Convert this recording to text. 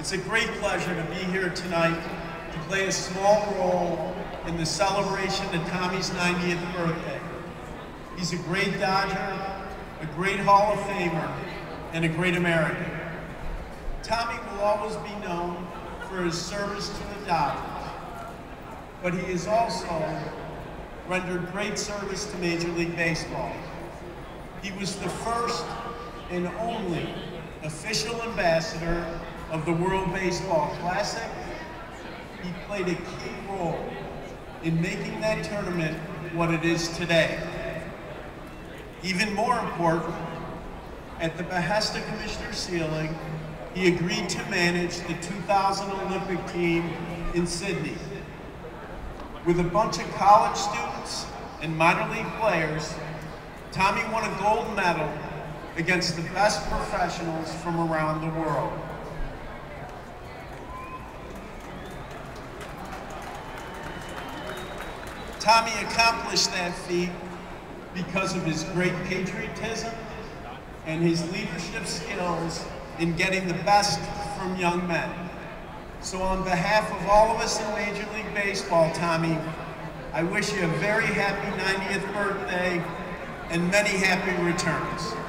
It's a great pleasure to be here tonight to play a small role in the celebration of Tommy's 90th birthday. He's a great Dodger, a great Hall of Famer, and a great American. Tommy will always be known for his service to the Dodgers, but he has also rendered great service to Major League Baseball. He was the first and only official ambassador of the World Baseball Classic. He played a key role in making that tournament what it is today. Even more important, at the behest of Commissioner Seelig, he agreed to manage the 2000 Olympic team in Sydney. With a bunch of college students and minor league players, Tommy won a gold medal against the best professionals from around the world. Tommy accomplished that feat because of his great patriotism and his leadership skills in getting the best from young men. So on behalf of all of us in Major League Baseball, Tommy, I wish you a very happy 90th birthday and many happy returns.